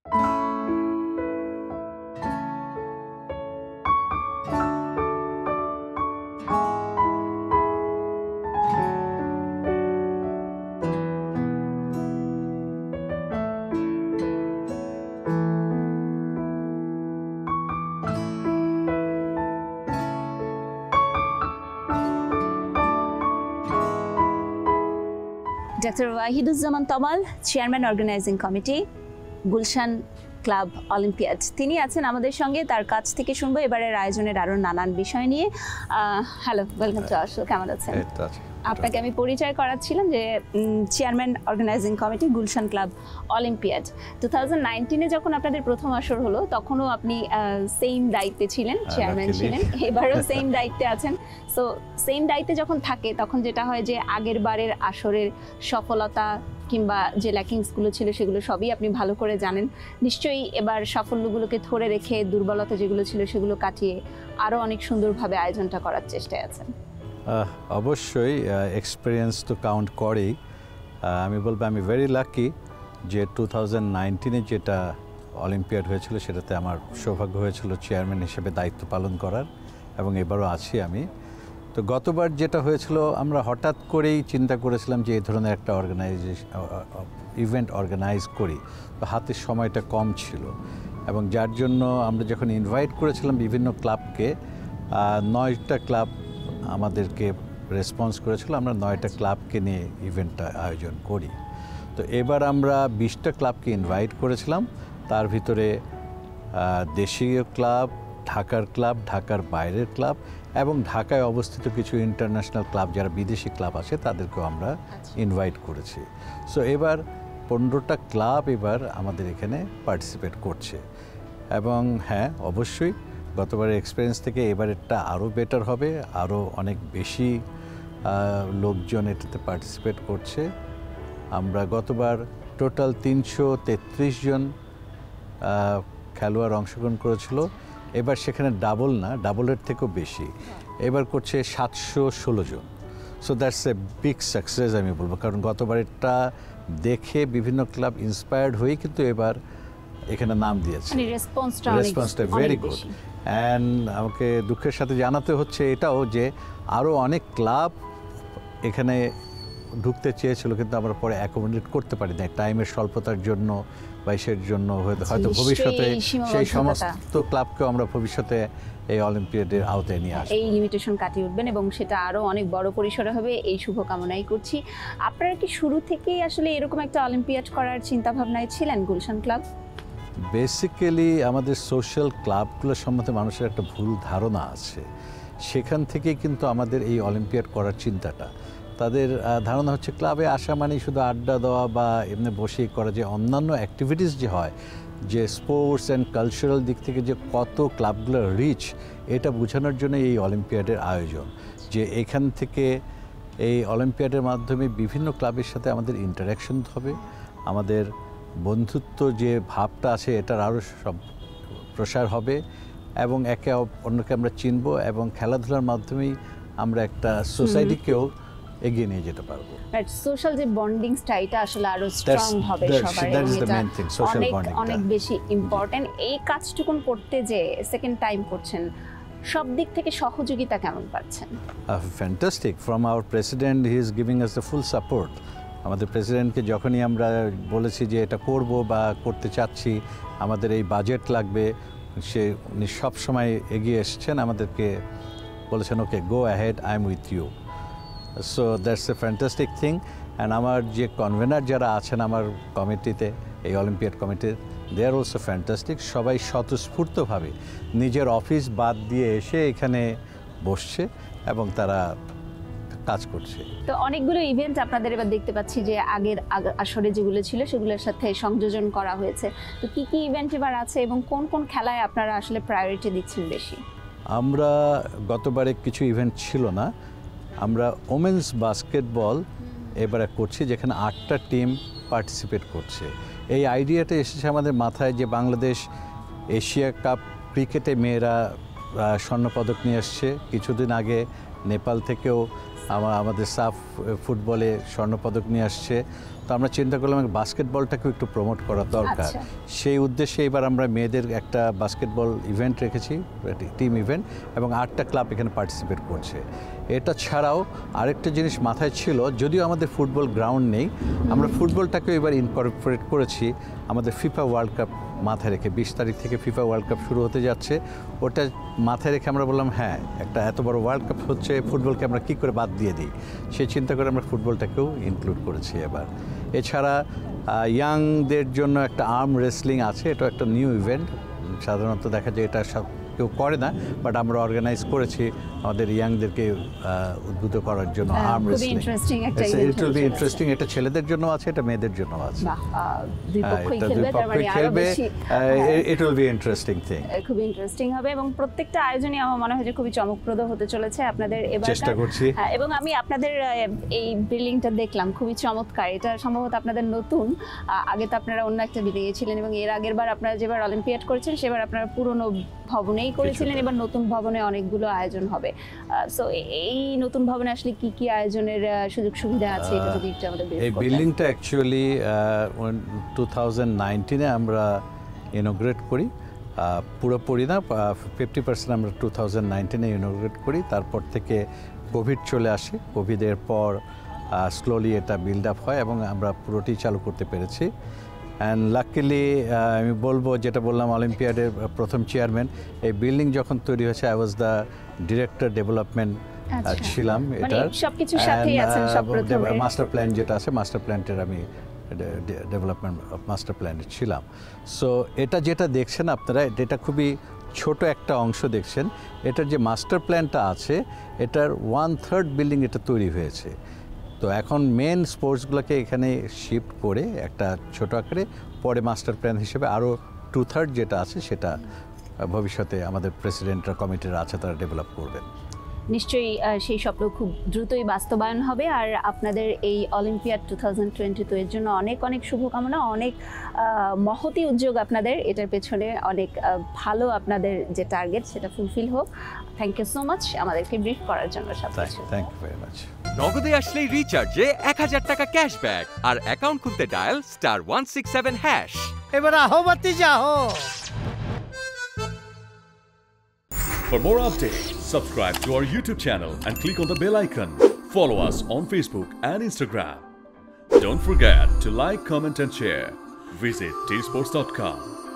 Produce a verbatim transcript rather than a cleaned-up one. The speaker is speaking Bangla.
Doctor Wahiduzzaman Tamal, Chairman Organizing Committee, Gulshan club olympiad, তিনি আছেন আমাদের সঙ্গে। তার কাছ থেকে শুনবো এবারের আয়োজনের আরো নানান বিষয় নিয়ে। Hello, welcome to our show. কেমন আছেন? আপনাকে আমি পরিচয় করাচ্ছিলাম যে chairman organizing committee Gulshan club olympiad. Two thousand নাইনটিনে যখন আপনাদের প্রথম আসর হলো তখনও আপনি সেম দায়িত্বে ছিলেন, চেয়ারম্যান ছিলেন, এবারও সেম দায়িত্বে আছেন। সো সেম দায়িত্বে যখন থাকে তখন যেটা হয় যে আগের বারের আসরের সফলতা কিংবা যে ল্যাকিংসগুলো ছিল সেগুলো সবই আপনি ভালো করে জানেন। নিশ্চয়ই এবার সাফল্যগুলোকে ধরে রেখে দুর্বলতা যেগুলো ছিল সেগুলো কাটিয়ে আরও অনেক সুন্দরভাবে আয়োজনটা করার চেষ্টায় আছেন। অবশ্যই এক্সপিরিয়েন্স তো কাউন্ট করেই। আমি বলবো আমি ভেরি লাকি যে টু থাউজেন্ড নাইনটিনে যেটা অলিম্পিয়াড হয়েছিল সেটাতে আমার সৌভাগ্য হয়েছিল চেয়ারম্যান হিসেবে দায়িত্ব পালন করার, এবং এবারও আছি আমি। তো গতবার যেটা হয়েছিল আমরা হঠাৎ করেই চিন্তা করেছিলাম যে এই ধরনের একটা অর্গানাইজেশন ইভেন্ট অর্গানাইজ করি, তো হাতের সময়টা কম ছিল, এবং যার জন্য আমরা যখন ইনভাইট করেছিলাম বিভিন্ন ক্লাবকে, নয়টা ক্লাব আমাদেরকে রেসপন্স করেছিল, আমরা নয়টা ক্লাবকে নিয়ে ইভেন্টটা আয়োজন করি। তো এবার আমরা বিশটা ক্লাবকে ইনভাইট করেছিলাম, তার ভিতরে দেশীয় ক্লাব, ঢাকার ক্লাব, ঢাকার বাইরের ক্লাব এবং ঢাকায় অবস্থিত কিছু ইন্টারন্যাশনাল ক্লাব যারা বিদেশি ক্লাব আছে তাদেরকেও আমরা ইনভাইট করেছি। সো এবার পনেরোটা ক্লাব এবার আমাদের এখানে পার্টিসিপেট করছে, এবং হ্যাঁ অবশ্যই গতবারের এক্সপিরিয়েন্স থেকে এবারেরটা আরও বেটার হবে, আরও অনেক বেশি লোকজন এটাতে পার্টিসিপেট করছে। আমরা গতবার টোটাল তিনশো তেত্রিশ জন খেলোয়াড় অংশগ্রহণ করেছিল, এবার সেখানে ডাবল না, ডাবলের থেকেও বেশি, এবার করছে সাতশো ষোলো জন। So that's a big success আমি বলবো, কারণ গতবারেরটা দেখে বিভিন্ন ক্লাব ইন্সপায়ার্ড হয়েই কিন্তু এবার এখানে নাম দিয়েছে। রেসপন্সটা ভেরি গুড। অ্যান্ড আমাকে দুঃখের সাথে জানাতে হচ্ছে এটাও যে আরও অনেক ক্লাব এখানে ঢুকতে চেয়েছিল, কিন্তু আমরা পরে অ্যাকোমোডেট করতে পারি না টাইমের স্বল্পতার জন্য, বাইশের জন্য হয়তো হয়তো ভবিষ্যতে সেই সমস্ত ক্লাবকেও আমরা ভবিষ্যতে এই অলিম্পিয়াডের আওতায় নিয়ে আসবো। এই লিমিটেশন কাটিয়ে উঠবেন এবং সেটা আরও অনেক বড় পরিসরে হবে, এই শুভকামনাই করছি। আপনারা কি শুরু থেকেই আসলে এরকম একটা অলিম্পিয়াড করার চিন্তাভাবনায় ছিলেন গুলশান ক্লাব? বেসিক্যালি আমাদের সোশ্যাল ক্লাবগুলো সম্বন্ধে মানুষের একটা ভুল ধারণা আছে, সেখান থেকেই কিন্তু আমাদের এই অলিম্পিয়াড করার চিন্তাটা। তাদের ধারণা হচ্ছে ক্লাবে আসা মানে শুধু আড্ডা দেওয়া বা এমনি বসেই করা, যে অন্যান্য অ্যাক্টিভিটিস যে হয়, যে স্পোর্টস অ্যান্ড কালচারাল দিক থেকে যে কত ক্লাবগুলোর রিচ, এটা বোঝানোর জন্য এই অলিম্পিয়াডের আয়োজন। যে এখান থেকে এই অলিম্পিয়াডের মাধ্যমে বিভিন্ন ক্লাবের সাথে আমাদের ইন্টারাকশন হবে, আমাদের বন্ধুত্ব যে ভাবটা আছে এটার আরও সব প্রসার হবে, এবং একে অন্যকে আমরা চিনব, এবং খেলাধুলার মাধ্যমেই আমরা একটা সোসাইটিকেও এগিয়ে নিয়ে যেতে পারবো। রাইট, সোশ্যাল যে বন্ডিংসটা এটা আসলে আরো স্ট্রং হবে সবার, অনেক অনেক বেশি ইম্পর্টেন্ট। এই কাজটুকুন করতে যে সেকেন্ড টাইম করছেন, সব দিক থেকে সহযোগিতা কেমন পাচ্ছেন? Fantastic, from our president, he is giving us the full support. আমাদের প্রেসিডেন্টকে যখনই আমরা বলেছি যে এটা করব বা করতে চাচ্ছি, আমাদের এই বাজেট লাগবে, সে উনি সবসময় এগিয়ে এসছেন, আমাদেরকে বলেছেন okay go ahead, I am with you. So that's a fantastic thing. And আমার যে কনভেনার যারা আছেন আমার কমিটিতে, এই অলিম্পিয়াড কমিটির, দে আর অলসো ফ্যান্টাস্টিক। সবাই স্বতঃস্ফূর্তভাবে নিজের অফিস বাদ দিয়ে এসে এখানে বসছে এবং তারা কাজ করছে। তো অনেকগুলো ইভেন্ট আপনাদের এবার দেখতে পাচ্ছি যে আগের আসরে যেগুলো ছিল সেগুলোর সাথে সংযোজন করা হয়েছে। তো কি কি ইভেন্ট এবার আছে এবং কোন কোন খেলায় আপনারা আসলে প্রায়োরিটি দিচ্ছেন বেশি? আমরা গতবারে কিছু ইভেন্ট ছিল না, আমরা ওমেন্স বাস্কেটবল এবারে করছি, যেখানে আটটা টিম পার্টিসিপেট করছে। এই আইডিয়াটা এসেছে আমাদের মাথায় যে বাংলাদেশ এশিয়া কাপ ক্রিকেটে মেয়েরা স্বর্ণপদক নিয়ে আসছে, কিছুদিন আগে নেপাল থেকেও আমাদের সাফ ফুটবলে স্বর্ণপদক নিয়ে আসছে। তো আমরা চিন্তা করলাম বাস্কেটবলটাকেও একটু প্রমোট করা দরকার। সেই উদ্দেশ্যে এবার আমরা মেয়েদের একটা বাস্কেটবল ইভেন্ট রেখেছি, টিম ইভেন্ট, এবং আটটা ক্লাব এখানে পার্টিসিপেট করছে। এটা ছাড়াও আরেকটা জিনিস মাথায় ছিল, যদিও আমাদের ফুটবল গ্রাউন্ড নেই, আমরা ফুটবলটাকেও এবার ইনকর্পোরেট করেছি আমাদের ফিফা ওয়ার্ল্ড কাপ মাথায় রেখে। বিশ তারিখ থেকে ফিফা ওয়ার্ল্ড কাপ শুরু হতে যাচ্ছে, ওটা মাথায় রেখে আমরা বললাম হ্যাঁ, একটা এত বড় ওয়ার্ল্ড কাপ হচ্ছে, ফুটবলকে আমরা কী করে বাদ দিয়ে দিই, সেই চিন্তা করে আমরা ফুটবলটাকেও ইনক্লুড করেছি এবার। এছাড়া ইয়াংদের জন্য একটা আর্ম রেসলিং আছে, এটা একটা নিউ ইভেন্ট, সাধারণত দেখা যায় এটা সব কেউ করে না, বাট আমরা অর্গানাইজ করেছি আমাদের ইয়াংদেরকে উদ্বুদ্ধ করার জন্য arm wrestling. It will be interesting. এটা ছেলেদের জন্য আছে, এটা মেয়েদের জন্য আছে। দুই পক্ষই খেলবে, it will be interesting thing. খুবই ইন্টারেস্টিং হবে এবং প্রত্যেকটা আয়োজনই আমার মনে হয় যে খুবই চমকপ্রদ হতে চলেছে আপনাদের এবার। চেষ্টা করছি। এবং আমি আপনাদের এই বিল্ডিংটা দেখলাম, খুবই চমৎকার। এটা সম্ভবত আপনাদের নতুন, আগে তো আপনারা অন্য একটা বিল্ডিংয়ে ছিলেন, এবং এর আগের বার আপনারা যেবার অলিম্পিয়াড করেছেন সেবার আপনারা পুরনো ভবনেই করেছিলেন, এবার নতুন ভবনে অনেকগুলো আয়োজন হবে। সো এই নতুন ভবনে আসলে কি কি আয়োজনের সুযোগ সুবিধা আছে, এটা যদি একটু আমাদের বলতেন। এই বিল্ডিংটা অ্যাকচুয়ালি টু থাউজেন্ড নাইনটিনে আমরা ইনোগ্রেট করি, পুরোপুরি না, ফিফটি পার্সেন্ট আমরা টু থাউজেন্ড নাইনটিনে ইনোগ্রেট করি। তারপর থেকে কোভিড চলে আসে, কোভিডের পর স্লোলি এটা বিল্ড আপ হয় এবং আমরা পুরোটি চালু করতে পেরেছি। অ্যান্ড লাকিলি আমি বলবো, যেটা বললাম অলিম্পিয়াডের প্রথম চেয়ারম্যান, এই বিল্ডিং যখন তৈরি হয়েছে I was the director development ছিলাম এটা। মাস্টার প্ল্যান যেটা আছে, মাস্টার প্ল্যানটের আমি ডেভেলপমেন্ট মাস্টার প্ল্যানে ছিলাম। সো এটা যেটা দেখছেন আপনারা, এটা খুবই ছোট একটা অংশ দেখছেন। এটার যে মাস্টার প্ল্যানটা আছে, এটার ওয়ান থার্ড বিল্ডিং এটা তৈরি হয়েছে। তো এখন মেন স্পোর্টসগুলোকে এখানে শিফট করে একটা ছোট আকারে, পরে মাস্টার প্ল্যান হিসেবে আরও টু থার্ড যেটা আছে সেটা ভবিষ্যতে আমাদের প্রেসিডেন্টরা কমিটিরা আছে তারা ডেভেলপ করবেন। নিশ্চয়ই সেই স্বপ্ন খুব দ্রুতই বাস্তবায়ন হবে। আর আপনাদের এই olympiad two thousand twenty two এর জন্য অনেক অনেক শুভকামনা, অনেক মহতি উদ্যোগ আপনাদের এটার পেছনে, অনেক ভালো আপনাদের যে টার্গেট সেটা ফুলফিল হোক। থ্যাংক ইউ সো মাচ আমাদেরকে ব্রিফ করার জন্য। Thank you very much. নগদে আসলেই রিচার্জে এক হাজার টাকা ক্যাশব্যাক, আর অ্যাকাউন্ট খুলতে dial star one six seven hash. এবার আহো বাতি যাও। For more updates, subscribe to our YouTube channel and click on the bell icon. Follow us on Facebook and Instagram. Don't forget to like, comment and share. Visit T sports dot com.